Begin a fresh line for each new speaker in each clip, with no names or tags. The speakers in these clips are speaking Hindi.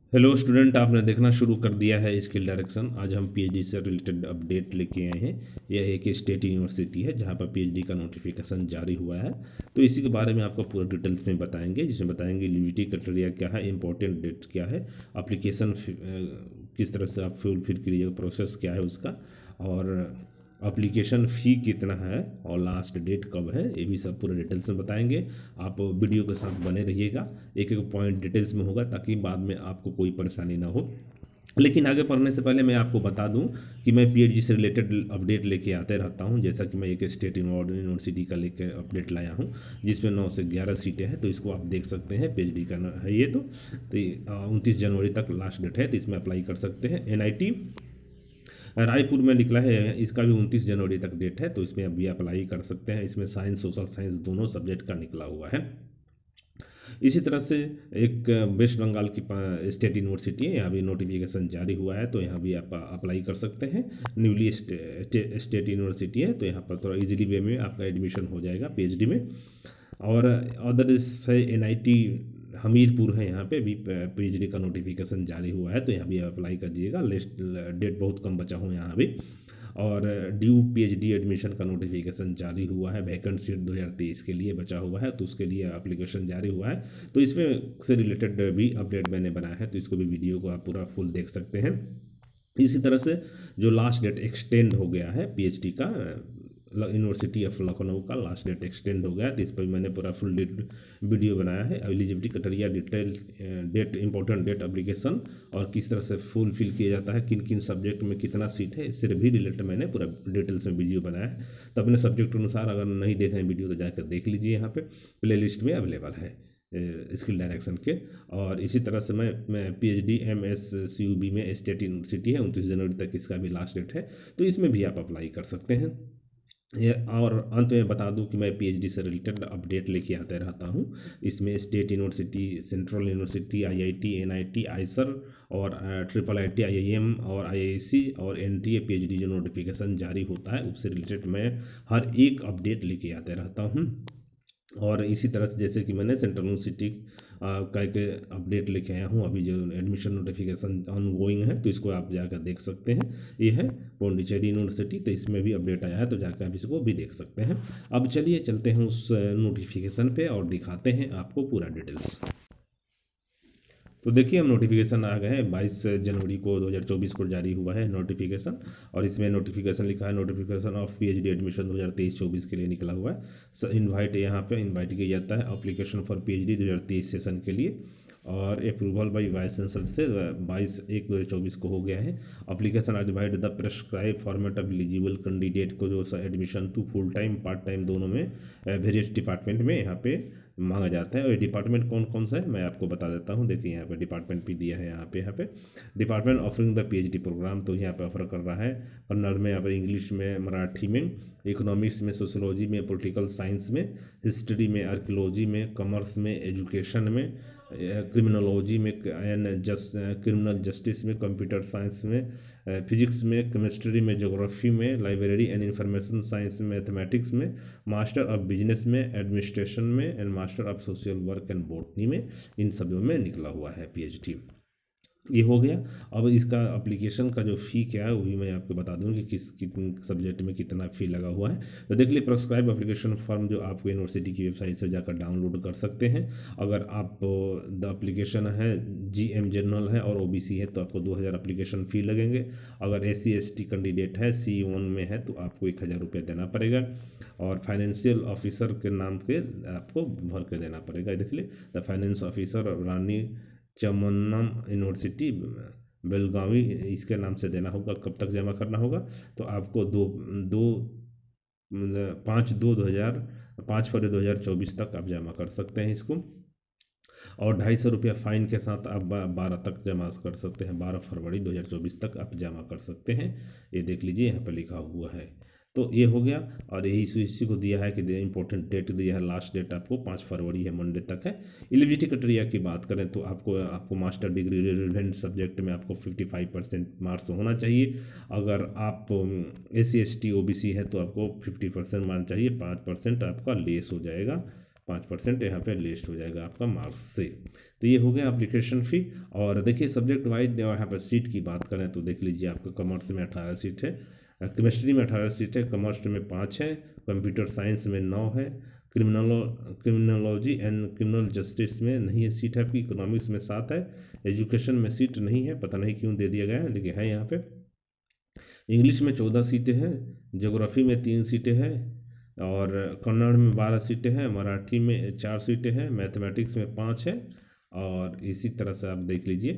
हेलो स्टूडेंट, आपने देखना शुरू कर दिया है स्किल डायरेक्शन। आज हम पीएचडी से रिलेटेड अपडेट लेके आए हैं। यह एक स्टेट यूनिवर्सिटी है जहां पर पीएचडी का नोटिफिकेशन जारी हुआ है। तो इसी के बारे में आपको पूरा डिटेल्स में बताएंगे, जिसमें बताएंगे एलिजिबिलिटी क्राइटेरिया क्या है, इंपॉर्टेंट डेट क्या है, एप्लीकेशन किस तरह से आप फिल करिएगा, प्रोसेस क्या है उसका, और एप्लीकेशन फ़ी कितना है और लास्ट डेट कब है, ये भी सब पूरा डिटेल्स में बताएंगे। आप वीडियो के साथ बने रहिएगा, एक एक पॉइंट डिटेल्स में होगा ताकि बाद में आपको कोई परेशानी ना हो। लेकिन आगे पढ़ने से पहले मैं आपको बता दूं कि मैं पीएचडी से रिलेटेड अपडेट लेके आते रहता हूं। जैसा कि मैं एक स्टेट यूनिवर्सिटी का लेके अपडेट लाया हूं जिसमें 9 से 11 सीटें हैं, तो इसको आप देख सकते हैं। पीएचडी का है ये। तो 29 जनवरी तक लास्ट डेट है, तो इसमें अप्लाई कर सकते हैं। एनआईटी रायपुर में निकला है, इसका भी 29 जनवरी तक डेट है, तो इसमें अभी अप्लाई कर सकते हैं। इसमें साइंस सोशल साइंस दोनों सब्जेक्ट का निकला हुआ है। इसी तरह से एक वेस्ट बंगाल की स्टेट यूनिवर्सिटी है, यहाँ भी नोटिफिकेशन जारी हुआ है, तो यहाँ भी आप अप्लाई कर सकते हैं। न्यूली स्टेट यूनिवर्सिटी है, तो यहाँ पर थोड़ा इजीली वे में आपका एडमिशन हो जाएगा पीएचडी में। और अदर है एनआईटी हमीरपुर है, यहाँ पे भी पीएचडी का नोटिफिकेशन जारी हुआ है, तो यहाँ भी अप्लाई करिएगा। लिस्ट डेट बहुत कम बचा हुआ यहाँ भी। और ड्यू पीएचडी एडमिशन का नोटिफिकेशन जारी हुआ है, वैकेंट सीट 2023 के लिए बचा हुआ है, तो उसके लिए एप्लीकेशन जारी हुआ है। तो इसमें से रिलेटेड भी अपडेट मैंने बनाया है, तो इसको भी वीडियो को आप पूरा फुल देख सकते हैं। इसी तरह से जो लास्ट डेट एक्सटेंड हो गया है पीएचडी का, यूनिवर्सिटी ऑफ लखनऊ का लास्ट डेट एक्सटेंड हो गया, तो इस पर मैंने पूरा फुल डेट वीडियो बनाया है। Eligibility criteria, detail date, important date, application और किस तरह से फुल फिल किया जाता है, किन किन सब्जेक्ट में कितना सीट है, इससे भी रिलेटेड मैंने पूरा डिटेल्स में वीडियो बनाया है। तो अपने सब्जेक्ट अनुसार अगर नहीं देखें वीडियो तो जाकर देख लीजिए, यहाँ पे प्ले लिस्ट में अवेलेबल है स्किल डायरेक्शन के। और इसी तरह से मैं पीएचडी MSCUB में स्टेट यूनिवर्सिटी है, 29 जनवरी तक इसका भी लास्ट डेट है, तो इसमें भी आप अप्लाई कर सकते हैं। और अंत में बता दूं कि मैं पीएचडी से रिलेटेड अपडेट लेके आते रहता हूं। इसमें state university, central university, IIT, NIT, IISER और ट्रिपल आईटी, आईआईएम और आईआईसी और एनटीए पीएचडी जो नोटिफिकेशन जारी होता है उससे रिलेटेड मैं हर एक अपडेट लेके आते रहता हूं। और इसी तरह से जैसे कि मैंने सेंट्रल यूनिवर्सिटी का एक अपडेट लेके आया हूँ, अभी जो एडमिशन नोटिफिकेशन ऑनगोइंग है, तो इसको आप जाकर देख सकते हैं। ये है पौंडीचेरी यूनिवर्सिटी, तो इसमें भी अपडेट आया है, तो जाकर आप इसको भी देख सकते हैं। अब चलिए चलते हैं उस नोटिफिकेशन पे और दिखाते हैं आपको पूरा डिटेल्स। तो देखिए, हम नोटिफिकेशन आ गए हैं। 22 जनवरी को 2024 को जारी हुआ है नोटिफिकेशन, और इसमें नोटिफिकेशन लिखा है नोटिफिकेशन ऑफ पीएचडी एडमिशन 2023-24 के लिए निकला हुआ है। इनवाइट यहाँ पे इनवाइट किया जाता है एप्लीकेशन फॉर पीएचडी 2023 सेशन के लिए, और अप्रूवल बाई वाइस चांसलर से 22/1/2024 को हो गया है। Application are divide the prescribe format of eligible candidate को जो admission to full time part time दोनों में वेरियस डिपार्टमेंट में यहाँ पे मांगा जाता है। और ये डिपार्टमेंट कौन कौन सा है मैं आपको बता देता हूँ। देखिए यहाँ पे डिपार्टमेंट भी दिया है, यहाँ पे department offering the PhD programme, तो यहाँ पे ऑफर कर रहा है कन्नड़ में, यहाँ पर इंग्लिश में, मराठी में, इकोनॉमिक्स में, सोशोलॉजी में, पॉलिटिकल साइंस में, हिस्ट्री में, आर्कियोलॉजी में, कॉमर्स में, एजुकेशन में, क्रिमिनोलॉजी में एंड क्रिमिनल जस्टिस में, कंप्यूटर साइंस में, फिजिक्स में, केमिस्ट्री में, ज्योग्राफी में, लाइब्रेरी एंड इंफॉर्मेशन साइंस में, मैथमेटिक्स में, मास्टर ऑफ बिजनेस में, एडमिनिस्ट्रेशन में and master of social work and botany में, इन सभी में निकला हुआ है पीएचडी। ये हो गया। अब इसका एप्लीकेशन का जो फ़ी क्या है वो भी मैं आपको बता दूं कि किन सब्जेक्ट में कितना फ़ी लगा हुआ है। तो देख लीजिए, प्रेस्क्राइब एप्लीकेशन फॉर्म जो आपको यूनिवर्सिटी की वेबसाइट से जाकर डाउनलोड कर सकते हैं। अगर आप द एप्लीकेशन है जीएम जनरल है और ओबीसी है तो आपको 2000 एप्लीकेशन फ़ी लगेंगे। अगर SC/ST कैंडिडेट है, C1 में है, तो आपको 1000 रुपये देना पड़ेगा, और फाइनेंशियल ऑफिसर के नाम के आपको भर के देना पड़ेगा। देख लीजिए, the finance officer Rani Chennamma university Belagavi, इसके नाम से देना होगा। कब तक जमा करना होगा, तो आपको 5 फरवरी 2024 तक आप जमा कर सकते हैं इसको। और 250 रुपया फ़ाइन के साथ आप 12 तक जमा कर सकते हैं, 12 फरवरी 2024 तक आप जमा कर सकते हैं। ये देख लीजिए, यहाँ पर लिखा हुआ है। तो ये हो गया। और यही इसी को दिया है कि इंपॉर्टेंट डेट दिया है, लास्ट डेट आपको 5 फरवरी है, मंडे तक है। एलिजिबिलिटी क्राइटेरिया की बात करें तो आपको मास्टर डिग्री रिलेवेंट सब्जेक्ट में आपको 55% मार्क्स होना चाहिए। अगर आप SC/ST OBC है तो आपको 50% मार्क्स चाहिए, 5% आपका लेस हो जाएगा, 5% यहाँ पे लिस्ट हो जाएगा आपका मार्क्स से। तो ये हो गया एप्लीकेशन फ़ी। और देखिए सब्जेक्ट वाइज यहाँ पर सीट की बात करें तो देख लीजिए, आपका कॉमर्स में 18 सीट है, केमिस्ट्री में 18 सीट है, कॉमर्स में 5 है, कंप्यूटर साइंस में 9 है, क्रिमिनोलॉजी एंड क्रिमिनल जस्टिस में नहीं है सीट है आपकी, इकोनॉमिक्स में 7 है, एजुकेशन में सीट नहीं है, पता नहीं क्यों दे दिया गया है, लेकिन है यहाँ पे। इंग्लिश में 14 सीटें हैं, ज्योग्राफी में 3 सीटें हैं, और कन्नड़ में 12 सीटें हैं, मराठी में 4 सीटें हैं, मैथमेटिक्स में 5 है, और इसी तरह से आप देख लीजिए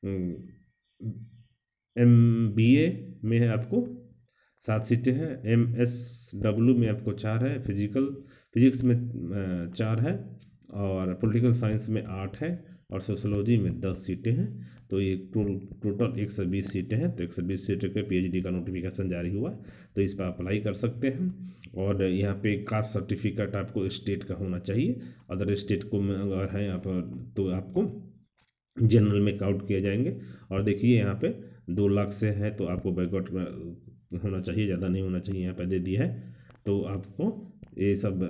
MBA में है आपको 7 सीटें हैं, MSW में आपको 4 है, फिजिक्स में 4 है, और पॉलिटिकल साइंस में 8 है, और सोशोलॉजी में 10 सीटें हैं। तो ये टोटल 120 सीटें हैं। तो 120 सीटों के PhD का नोटिफिकेशन जारी हुआ, तो इस पर अप्लाई कर सकते हैं। और यहाँ पे कास्ट सर्टिफिकेट आपको स्टेट का होना चाहिए, अदर स्टेट को अगर है यहाँ पर तो आपको जनरल में काउंट किए जाएंगे। और देखिए यहाँ पे 2 लाख से है तो आपको बैकआउट होना चाहिए, ज़्यादा नहीं होना चाहिए, यहाँ पे दे दिया है। तो आपको ये सब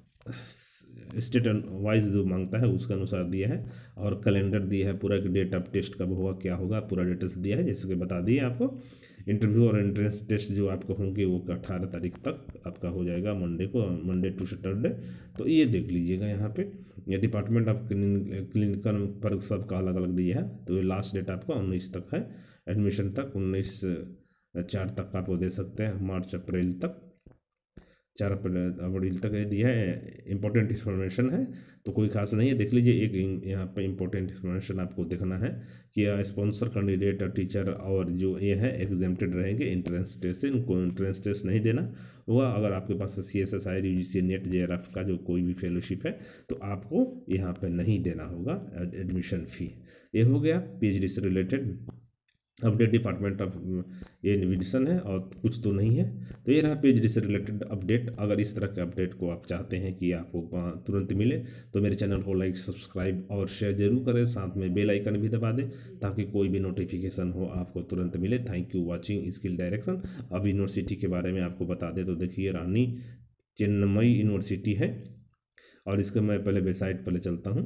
स्टेट वाइज जो मांगता है उसके अनुसार दिया है, और कैलेंडर दिया है पूरा, कि डेट ऑफ टेस्ट कब होगा क्या होगा पूरा डिटेल्स दिया है, जैसे कि बता दिए आपको। इंटरव्यू और एंट्रेंस टेस्ट जो आपको होंगे वो 18 तारीख तक आपका हो जाएगा, मंडे टू सैटरडे। तो ये देख लीजिएगा यहाँ पे, ये डिपार्टमेंट ऑफ क्लिनिकल पर सबका अलग अलग दिया है। तो ये लास्ट डेट आपका 19 तक है, एडमिशन तक 19/4 तक आपको दे सकते हैं, मार्च अप्रैल तक, 4 अप्रैल तक ये दिया है। इंपॉर्टेंट इन्फॉर्मेशन है तो कोई खास नहीं है, देख लीजिए। एक यहाँ पे इंपॉर्टेंट इन्फॉर्मेशन आपको देखना है कि स्पॉन्सर कैंडिडेट और टीचर और जो ये है एग्जेम्प्टेड रहेंगे एंट्रेंस टेस्ट से, इनको एंट्रेंस टेस्ट नहीं देना होगा। अगर आपके पास CSSI, UGC, नेट, JRF का जो कोई भी फेलोशिप है तो आपको यहाँ पे नहीं देना होगा एडमिशन फ़ी। ये हो गया PhD से रिलेटेड अपडेट। डिपार्टमेंट ऑफ ये निविडेशन है और कुछ तो नहीं है। तो ये रहा PhD से रिलेटेड अपडेट। अगर इस तरह के अपडेट को आप चाहते हैं कि आपको तुरंत मिले तो मेरे चैनल को लाइक, सब्सक्राइब और शेयर जरूर करें, साथ में बेल आइकन भी दबा दें ताकि कोई भी नोटिफिकेशन हो आपको तुरंत मिले। Thank you watching Skill Direction. अब यूनिवर्सिटी के बारे में आपको बता दें तो देखिए, रानी चेन्नमई यूनिवर्सिटी है, और इसका मैं पहले वेबसाइट पर चलता हूँ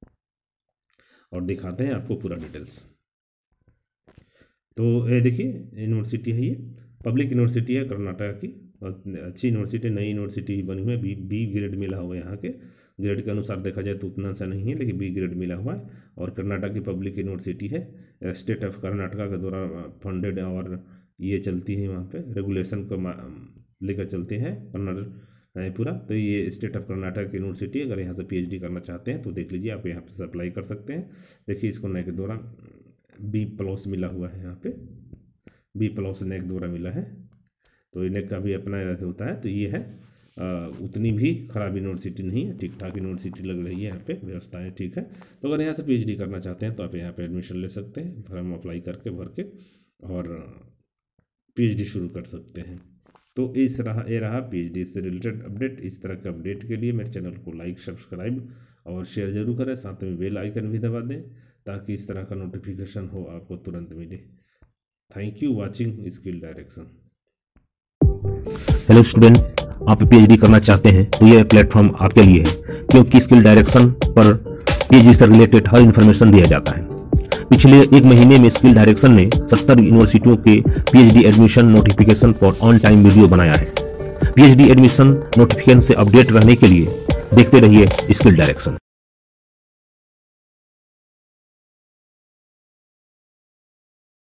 और दिखाते हैं आपको पूरा डिटेल्स। तो ये देखिए यूनिवर्सिटी है, ये पब्लिक यूनिवर्सिटी है कर्नाटक की, अच्छी यूनिवर्सिटी, नई यूनिवर्सिटी बनी हुई है। बी ग्रेड मिला हुआ है, यहाँ के ग्रेड के अनुसार देखा जाए तो उतना सा नहीं है, लेकिन B ग्रेड मिला हुआ है। और कर्नाटक की पब्लिक यूनिवर्सिटी है, स्टेट ऑफ कर्नाटका के द्वारा फंडेड, और ये चलती है वहाँ पे रेगुलेशन को लेकर चलते हैं कर्नाटक है पूरा। तो ये स्टेट ऑफ कर्नाटक यूनिवर्सिटी, अगर यहाँ से PhD करना चाहते हैं तो देख लीजिए, आप यहाँ से अप्लाई कर सकते हैं। देखिए इसको नए के द्वारा B+ मिला हुआ है, यहाँ पे B+ नेक द्वारा मिला है। तो नेक का भी अपना ऐसे होता है। तो ये है उतनी भी खराब यूनिवर्सिटी नहीं है, ठीक ठाक यूनिवर्सिटी लग रही है, यहाँ पे व्यवस्थाएं ठीक है। तो अगर यहाँ से PhD करना चाहते हैं तो आप यहाँ पे एडमिशन ले सकते हैं, फॉर्म अप्लाई करके भर के, और PhD शुरू कर सकते हैं। तो ये रहा PhD से रिलेटेड अपडेट। इस तरह के अपडेट के लिए मेरे चैनल को लाइक, सब्सक्राइब और शेयर जरूर करें, साथ में बेल आइकन भी दबा दें ताकि इस तरह का नोटिफिकेशन हो आपको तुरंत मिले। Thank you watching Skill Direction.
Hello student, आप PhD करना चाहते हैं तो यह प्लेटफॉर्म आपके लिए है, क्योंकि स्किल डायरेक्शन पर PhD से रिलेटेड हर इन्फॉर्मेशन दिया जाता है। पिछले 1 महीने में स्किल डायरेक्शन ने 70 यूनिवर्सिटियों के PhD एडमिशन नोटिफिकेशन पर ऑन टाइम वीडियो बनाया है। PhD एडमिशन नोटिफिकेशन से अपडेट रहने के लिए देखते रहिए स्किल डायरेक्शन।